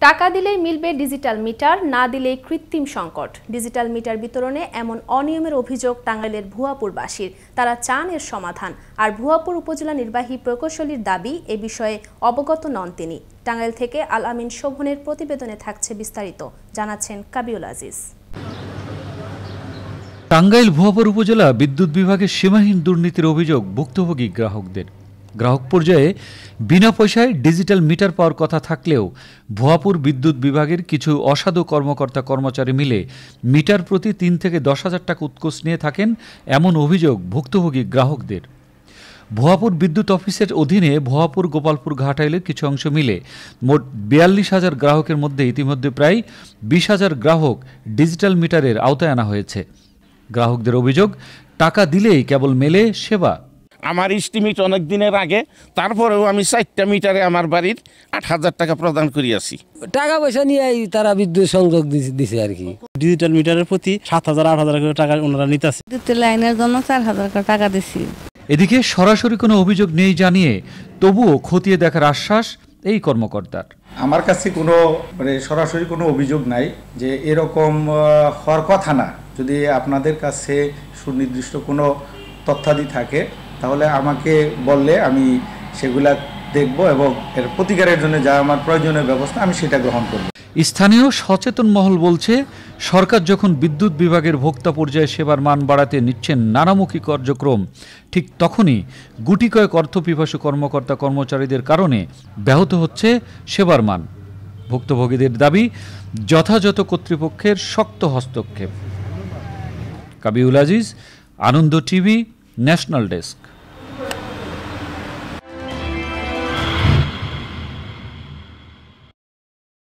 টাকা দিলেই মিলবে ডিজিটাল মিটার, না দিলেই কৃত্রিম সংকট। ডিজিটাল মিটার বিতরণে এমন অনিয়মের অভিযোগ টাঙ্গাইলের ভুয়াপুরবাসীর। তারা চান এর সমাধান। আর ভুয়াপুর উপজেলা নির্বাহী প্রকৌশলীর দাবি, এ বিষয়ে অবগত নন তিনি। টাঙ্গাইল থেকে আল আমিন শোভনের প্রতিবেদনে থাকছে বিস্তারিত, জানাচ্ছেন কাবিউল আজিজ। টাঙ্গাইল ভুয়াপুর উপজেলা বিদ্যুৎ বিভাগের সীমাহীন দুর্নীতির অভিযোগ ভুক্তভোগী গ্রাহকদের। গ্রাহক পর্যায়ে বিনা পয়সায় ডিজিটাল মিটার পাওয়ার কথা থাকলেও ভুয়াপুর বিদ্যুৎ বিভাগের কিছু অসাধু কর্মকর্তা কর্মচারী মিলে মিটার প্রতি ৩ থেকে ১০,০০০ টাকা উৎকোচ নিয়ে থাকেন, এমন অভিযোগ ভুক্তভোগী গ্রাহকদের। ভুয়াপুর বিদ্যুৎ অফিসের অধীনে ভুয়াপুর গোপালপুর ঘাটাইলের কিছু অংশ মিলে মোট ৪২,০০০ গ্রাহকের মধ্যে ইতিমধ্যে প্রায় ২০,০০০ গ্রাহক ডিজিটাল মিটারের আওতায় আনা হয়েছে। গ্রাহকদের অভিযোগ, টাকা দিলেই কেবল মেলে সেবা। আমার এস্টিমেট অনেক দিনের আগে, তারপরেও আমি ৪টা মিটারে আমার বাড়ির ৮,০০০ টাকা প্রদান করিয়াছি। টাকা পয়সা নিয়ে তারা বিদ্যুৎ সংযোগ দিছে আর কি। ডিজিটাল মিটারের প্রতি ৭,০০০ ৮,০০০ করে টাকা ওনারা নিতেছে। বিদ্যুৎ লাইনের জন্য ৪,০০০ টাকা দিছি। এদিকে সরাসরি কোনো অভিযোগ নেই জানিয়ে তবুও খতিয়ে দেখার আশ্বাস এই কর্মকর্তার। আমার কাছে কোনো সরাসরি কোনো অভিযোগ নাই যে এরকম হওয়ার কথা না। যদি আপনাদের কাছে সুনির্দিষ্ট কোনো তথ্যাদি থাকে তাহলে আমাকে বললে আমি সেগুলা দেখব এবং এর প্রতিকারের জন্য যা আমার প্রয়োজনীয় ব্যবস্থা আমি সেটা গ্রহণ করব। স্থানীয় সচেতন মহল বলছে, সরকার যখন বিদ্যুৎ বিভাগের ভোক্তা পর্যায়ে সেবার মান বাড়াতে নিচ্ছেন নানামুখী কার্যক্রম, ঠিক তখনই গুটি কয়েক অর্থপিপাসু কর্মকর্তা কর্মচারীদের কারণে ব্যাহত হচ্ছে সেবার মান। ভুক্তভোগীদের দাবি, যথাযথ কর্তৃপক্ষের শক্ত হস্তক্ষেপ। Kabiul Aziz, Ananda TV, national desk.